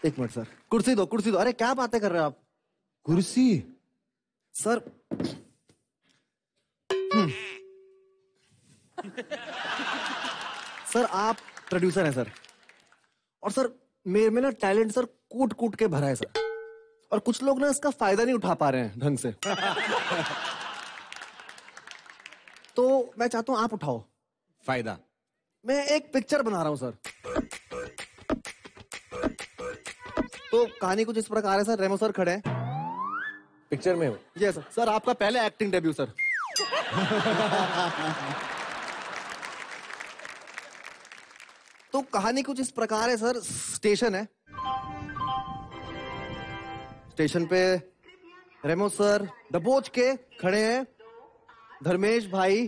एक minute sir, कुर्सी दो, कुर्सी दो। अरे क्या बातें कर रहे हो आप? कुर्सी? सर सर आप प्रोड्यूसर हैं सर, और सर मेरे में ना टैलेंट सर कूट कूट के भरा है सर, और कुछ लोग ना इसका फायदा नहीं उठा पा रहे हैं ढंग से। तो मैं चाहता हूं आप उठाओ फायदा। मैं एक पिक्चर बना रहा हूं सर। तो कहानी कुछ इस प्रकार है सर। रेमो सर खड़े हैं पिक्चर में हो? ये सर। सर आपका पहले एक्टिंग डेब्यू सर। तो कहानी कुछ इस प्रकार है सर। स्टेशन है, स्टेशन पे रेमो सर दबोच के खड़े हैं धर्मेश भाई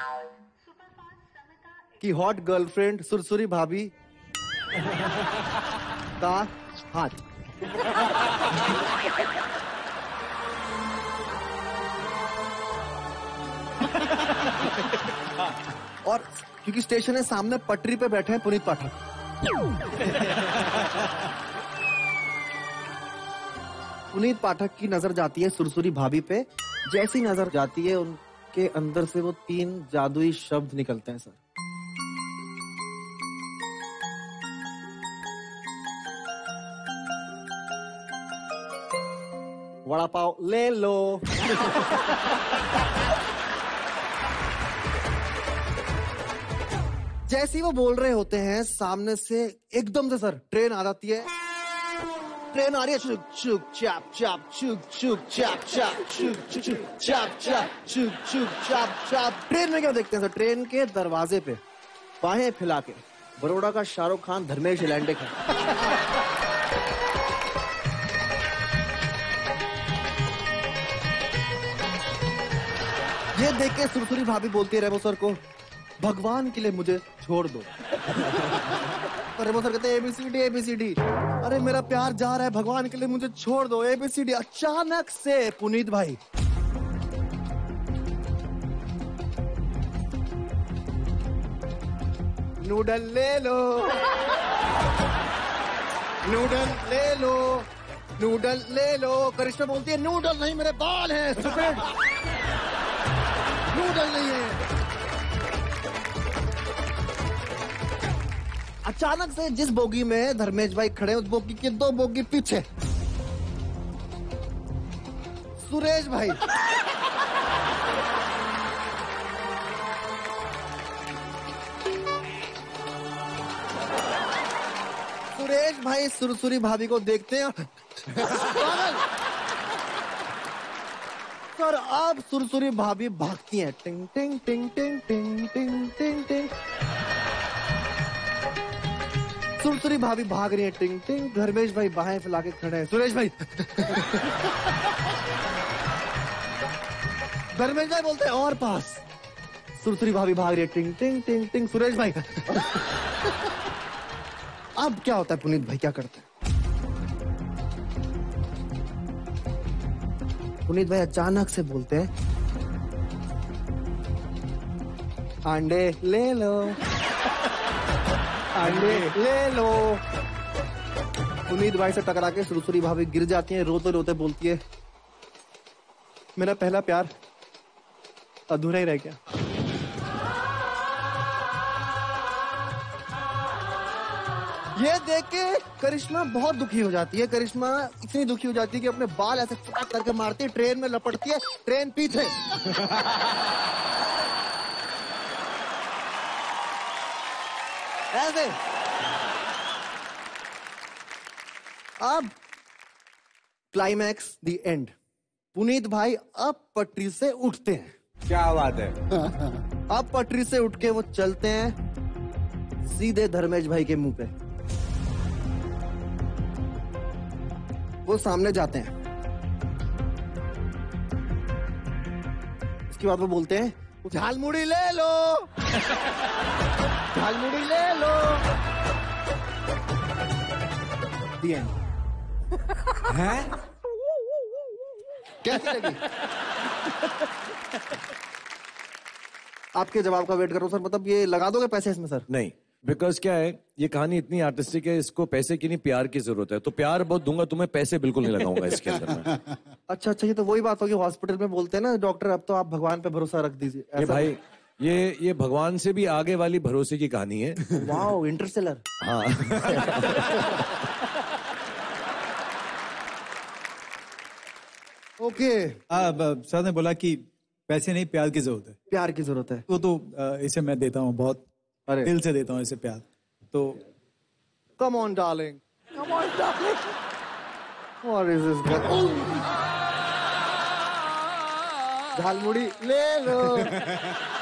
की हॉट गर्लफ्रेंड सुरसुरी भाभी का हाथ। और क्योंकि स्टेशन है सामने, पटरी पे बैठे हैं पुनीत पाठक। पुनीत पाठक की नजर जाती है सुरसुरी भाभी पे। जैसी नजर जाती है उनके अंदर से वो 3 जादुई शब्द निकलते हैं सर। वड़ा पाव ले लो। जैसी वो बोल रहे होते हैं सामने से एकदम से सर ट्रेन आ जाती है। ट्रेन आ रही है, चुक चुक चाप चाप, चुक चुक चाप चाप, चुक चुक चाप चाप, चुक चुक चाप चाप। ट्रेन में क्या देखते हैं सर? ट्रेन के दरवाजे पे बाहें फैला के बड़ौदा का शाहरुख खान धर्मेश हिलांडे है। ये देख के सुरसुरी भाभी बोलती है रेमो सर को, भगवान के लिए मुझे छोड़ दो। तो रेमो सर कहते हैं ABCD ABCD। अरे मेरा प्यार जा रहा है, भगवान के लिए मुझे छोड़ दो, ABCD। अचानक से पुनीत भाई नूडल ले लो, नूडल ले लो, नूडल ले लो। करिश्मा बोलती है नूडल नहीं मेरे बाल हैं, स्टूपिड, नूडल नहीं है। अचानक से जिस बोगी में धर्मेश भाई खड़े उस बोगी के 2 बोगी पीछे सुरेश भाई सुरेश भाई सुरसुरी भाभी को देखते हैं। सर अब सुरसुरी भाभी भागती हैं, टिंग टिंग टिंग टिंग टिंग टिंग टिंग टिंग। सुरसुरी भाभी भाग रही है, टिंग टिंग। धर्मेश भाई बाहें फैला के खड़े हैं। सुरेश भाई धर्मेश भाई बोलते हैं और पास। सुरसुरी भाभी भाग रही है, टिंग टिंग टिंग टिंग। सुरेश भाई अब क्या होता है? पुनीत भाई क्या करते हैं? पुनीत भाई अचानक से बोलते हैं अंडे ले लो, अंडे ले लो। पुनीत भाई से टकरा के सुरसुरी भाभी गिर जाती हैं, रोते रोते बोलती है मेरा पहला प्यार अधूरा ही रह गया। ये देख के करिश्मा बहुत दुखी हो जाती है। करिश्मा इतनी दुखी हो जाती है कि अपने बाल ऐसे फटाक करके मारती है, ट्रेन में लपटती है, ट्रेन पीछे। ऐसे अब क्लाइमैक्स द एंड। पुनीत भाई अब पटरी से उठते हैं। क्या बात है। अब पटरी से उठ के वो चलते हैं सीधे धर्मेश भाई के मुंह पे। वो सामने जाते हैं, उसके बाद वो बोलते हैं झालमुड़ी ले लो, झालमुड़ी ले लो। The end। हैं? कैसी लगी? आपके जवाब का वेट कर रहा हूं सर। मतलब ये लगा दोगे पैसे इसमें सर? नहीं, बिकॉज क्या है, ये कहानी इतनी आर्टिस्टिक है, इसको पैसे की नहीं प्यार की जरूरत है, तो प्यार बहुत दूंगा तुम्हें, पैसे बिल्कुल नहीं लगाऊंगा इसके अंदर में। अच्छा अच्छा, ये तो वही बात होगी, हॉस्पिटल में बोलते हैं ना डॉक्टर, अब तो आप भगवान पे भरोसा रख दीजिए। ये भाई ये भगवान से भी आगे वाली भरोसे की कहानी है। Wow, Interstellar. हाँ। ओके, सर ने बोला कि पैसे नहीं प्यार की जरूरत है, प्यार की जरूरत है। वो तो इसे मैं देता हूँ, बहुत अरे दिल से देता हूँ इसे प्यार। तो come on darling, come on darling, what is this jhalmuri ले लो।